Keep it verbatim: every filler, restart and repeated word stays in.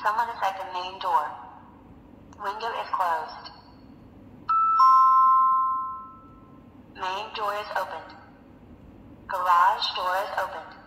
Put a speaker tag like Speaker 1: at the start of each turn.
Speaker 1: Someone is at the main door. Window is closed. Main door is opened. Garage door is opened.